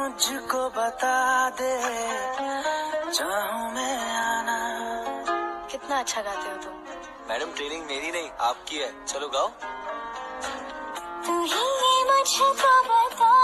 मुझको बता दे, चाहूं मैं आना। कितना अच्छा गाते हो तुम। मैडम ट्रेनिंग मेरी नहीं आपकी है, चलो गाओ। तू ही मुझको बता